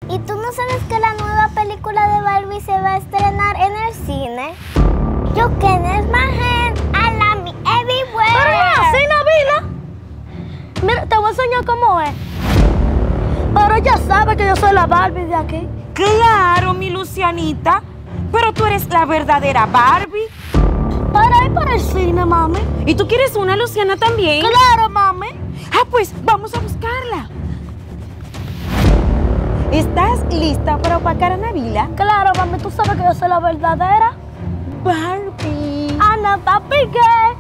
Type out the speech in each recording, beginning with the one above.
¿Y tú no sabes que la nueva película de Barbie se va a estrenar en el cine? You can is my hand, I love me everywhere. Pero no es así, Nabila. Mira, te voy a enseñar cómo es. Pero ella sabe que yo soy la Barbie de aquí. Claro, mi Lucianita. Pero tú eres la verdadera Barbie. Para ir para el cine, mami. ¿Y tú quieres una, Luciana, también? Claro, mami. Ah, pues vamos a buscarla. ¿Estás lista para opacar a Nabila? Claro, mami, tú sabes que yo soy la verdadera Barbie. Ana, papi, ¿qué?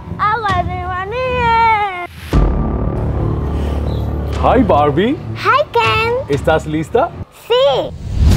Hi Barbie, Hi Ken. ¿estás lista? Sí.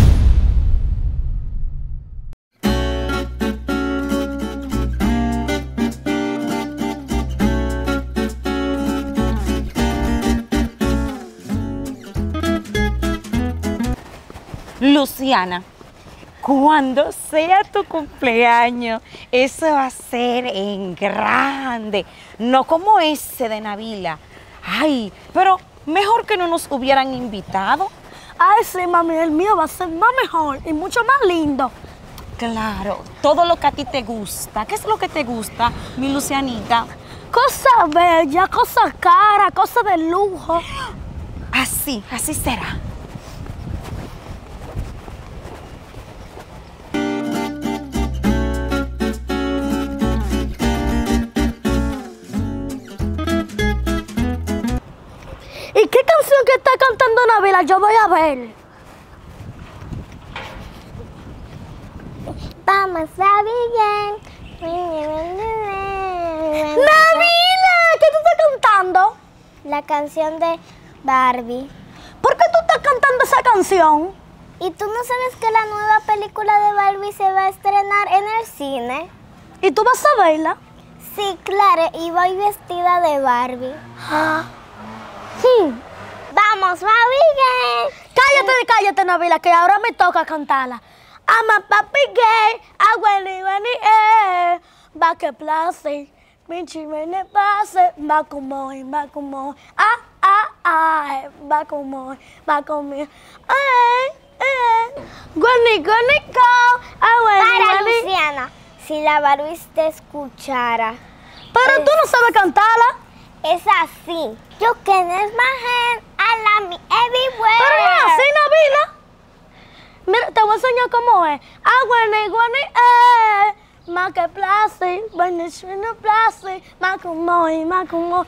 Luciana, cuando sea tu cumpleaños, eso va a ser en grande, no como ese de Nabila. Ay, pero mejor que no nos hubieran invitado. Ay, sí, mami, el mío va a ser más mejor y mucho más lindo. Claro, todo lo que a ti te gusta. ¿Qué es lo que te gusta, mi Lucianita? Cosas bellas, cosas caras, cosas de lujo. Así será. ¿Y qué canción que está cantando Nabila? Yo voy a ver. Vamos a bien. ¡Nabila! ¿Qué tú estás cantando? La canción de Barbie. ¿Por qué tú estás cantando esa canción? ¿Y tú no sabes que la nueva película de Barbie se va a estrenar en el cine? ¿Y tú vas a verla? Sí, claro, y voy vestida de Barbie. ¡Vamos, Barbie! Cállate, Nabila, que ahora me toca cantarla. I'm a papi gay, I want va que place, Minchi me pase, va como, va como, Guani, Para, Luciana, si la Barbie te escuchara. Pero tú no sabes cantarla. Es así. You can is my hand, I love me everywhere. Pero no es así, Nabila. Mira, te voy a enseñar cómo es. Ma que place, ma como,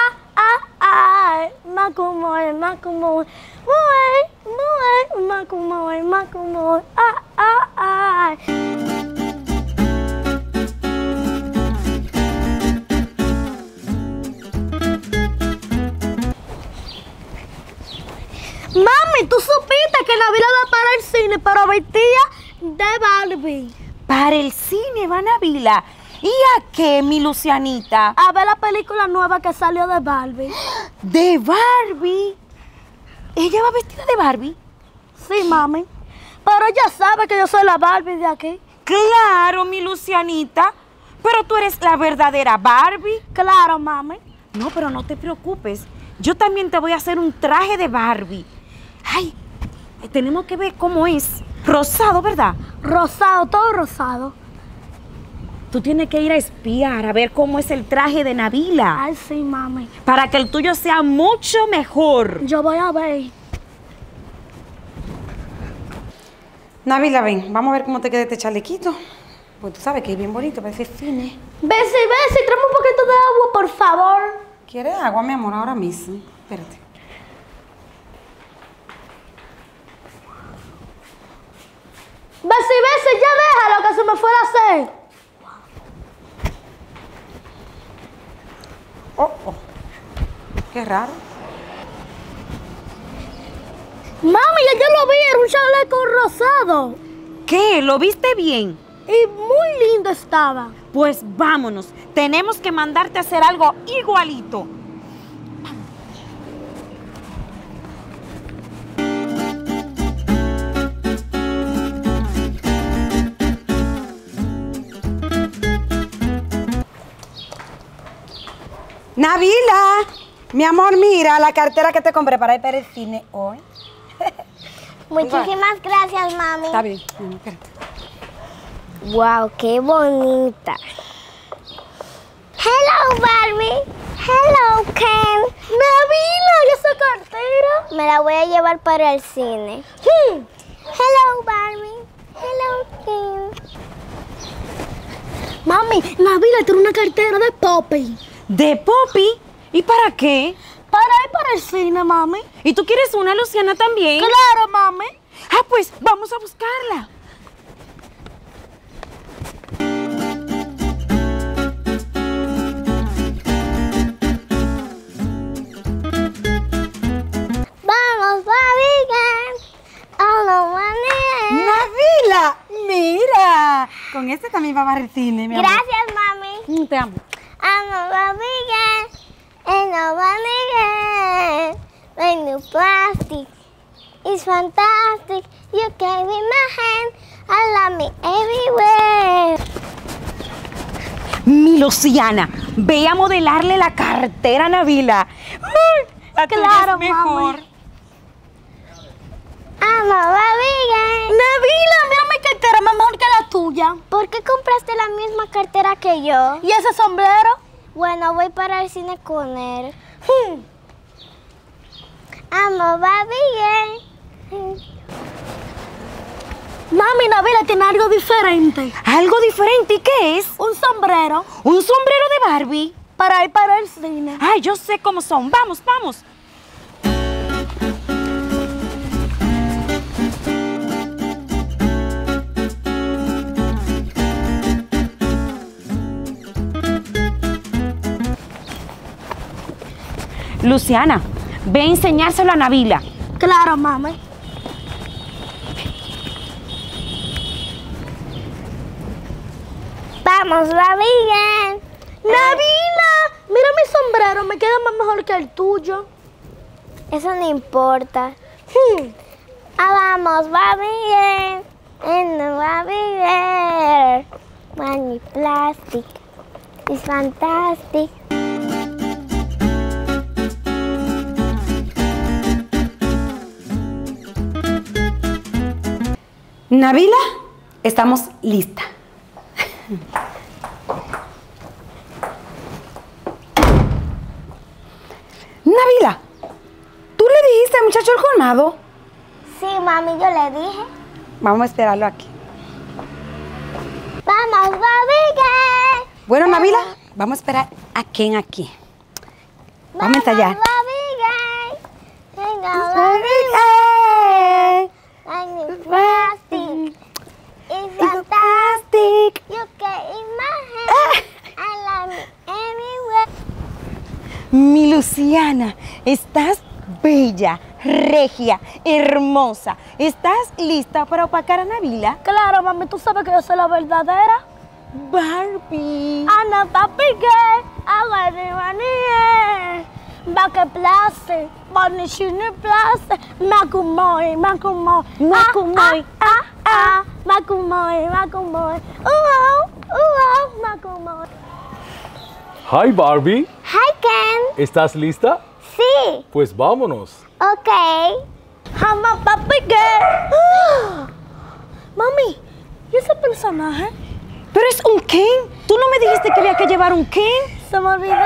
Mami, tú supiste que Nabila va para el cine, pero vestida de Barbie. Para el cine va Nabila. ¿Y a qué, mi Lucianita? A ver la película nueva que salió de Barbie. ¿De Barbie? ¿Ella va vestida de Barbie? Sí, mami. Pero ella sabe que yo soy la Barbie de aquí. Claro, mi Lucianita. Pero tú eres la verdadera Barbie. Claro, mami. No, pero no te preocupes. Yo también te voy a hacer un traje de Barbie. Ay, tenemos que ver cómo es. Rosado, ¿verdad? Rosado, todo rosado. Tú tienes que ir a espiar, a ver cómo es el traje de Nabila. Ay, sí, mami. Para que el tuyo sea mucho mejor. Yo voy a ver. Nabila, ven, vamos a ver cómo te queda este chalequito. Pues tú sabes que es bien bonito, parece fine. Bessie, tráeme un poquito de agua, por favor. ¿Quieres agua, mi amor, ahora mismo? Espérate. Bessie, ya déjalo que se me fuera a hacer. Oh. Qué raro. Mami, yo lo vi, era un chaleco rosado. ¿Qué? ¿Lo viste bien? Y muy lindo estaba. Pues vámonos. Tenemos que mandarte a hacer algo igualito. Nabila, mi amor, mira la cartera que te compré para ir para el cine hoy. Muchísimas gracias, mami. Está bien. Espérate. Wow, qué bonita. Hello, Barbie. Hello, Ken. Nabila, ¿y esa cartera? Me la voy a llevar para el cine. Hello, Barbie. Hello, Ken. Mami, Nabila tiene una cartera de Poppy. ¿De Poppy? ¿Y para qué? Para ir para el cine, mami. ¿Y tú quieres una, Luciana, también? Claro, mami. Ah, pues vamos a buscarla. Vamos, Barbie, Ken. Oh, no, money. Nabila, mira. Con este también va a el cine, mi amor. Gracias, mami. Te amo. I'm a Barbie girl, and a Barbie girl. My new plastic is fantastic. You can be my hand, I love me everywhere. Mi Luciana, ve a modelarle la cartera a Nabila. ¡Ay! La tuya Claro, es mejor. mami. I'm a Barbie girl. Nabila, mira mi cartera, más mejor que la tuya. ¿Por qué compraste la misma cartera que yo? ¿Y ese sombrero? Bueno, voy para el cine con él. I'm a Barbie girl. Mami, Nabila tiene algo diferente. ¿Algo diferente? ¿Y qué es? Un sombrero ¿Un sombrero de Barbie? para ir para el cine. Ay, yo sé cómo son. Vamos, vamos. Luciana, ve a enseñárselo a Nabila. Claro, mami. Vamos, Barbie girl. Nabila, mira mi sombrero, me queda más mejor que el tuyo. Eso no importa. Vamos, Barbie girl. And the Barbie girl. Money plastic is fantastic. Nabila, estamos listas. Nabila, ¿tú le dijiste al muchacho el colmado? Sí, mami, yo le dije. Vamos a esperarlo aquí. Vamos, Barbie girl. Bueno, Nabila, vamos a esperar a Ken aquí. Vamos a ensayar. Barbie girl. And the Hey, Money plastic is it's fantastic. fantastic. You can in my hand. I love me everywhere. Mi Luciana, estás bella, regia, hermosa. ¿Estás lista para opacar a Nabila? Claro, mami, tú sabes que yo soy la verdadera. Barbie. Ana, papi, que aguante, back a place, vanishing place, makumoy, makumoy, Makumoy, makumoy, makumoy, makumoy. Hi Barbie, Hi, Ken. ¿estás lista? Sí. Pues vámonos. Ok. Ama, papi, que. Mami, ¿y ese personaje? Pero es un Ken. ¿Tú no me dijiste que había que llevar un Ken? Se me olvidó.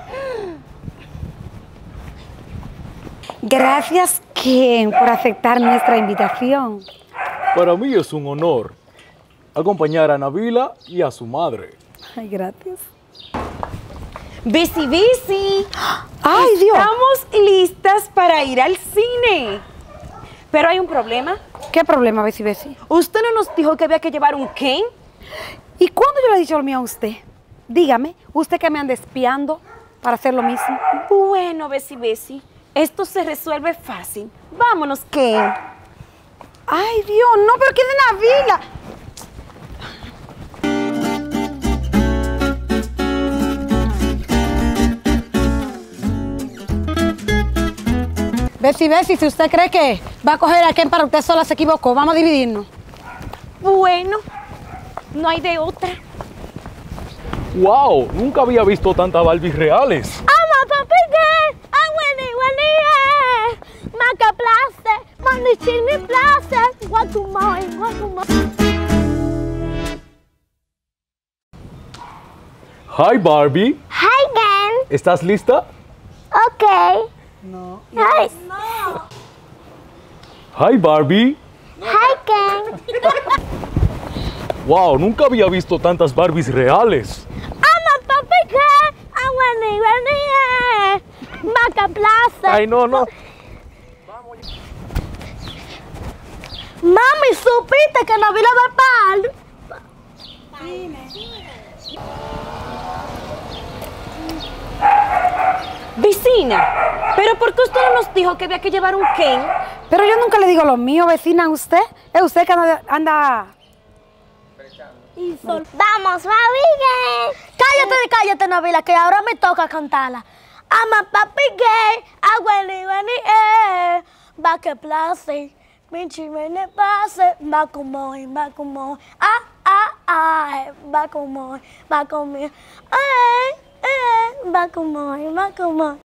Gracias, Ken, por aceptar nuestra invitación. Para mí es un honor acompañar a Nabila y a su madre. Ay, gracias. Besi, Besi. Ay, Dios. Estamos listas para ir al cine. Pero hay un problema. ¿Qué problema, Besi, Besi? ¿Usted no nos dijo que había que llevar un Ken? ¿Y cuándo yo le he dicho lo mío a usted? Dígame, usted que me anda espiando para hacer lo mismo. Bueno, Besi, Besi, esto se resuelve fácil. Vámonos, Ken. Ay, Dios, no, pero ¿qué de Nabila? Besi, Besi, si usted cree que va a coger a Ken para usted sola, se equivocó. Vamos a dividirnos. Bueno, no hay de otra. ¡Wow! Nunca había visto tantas Barbies reales. Ama, papi, que aguante, maca place, Money Chini Plaza, guacamole. Hi Barbie, Hi, Ken. ¿estás lista? Okay. No. Hi. Hi Barbie. Hi, Ken. Wow, nunca había visto tantas Barbies reales. I'm a puppy girl. I wanna Vaca Plaza. Ay, no. Mami, ¿supiste que Nabila va al Vecina, ¿pero por qué usted no nos dijo que había que llevar un Ken? Pero yo nunca le digo lo mío, vecina, a usted. Es usted que anda... Vamos, Barbie Girl. Cállate, Nabila, que ahora me toca cantarla. I'm a puppy girl. I wanna Vaca Plaza. Minchi me pase. Va como, va como, va como. Va como.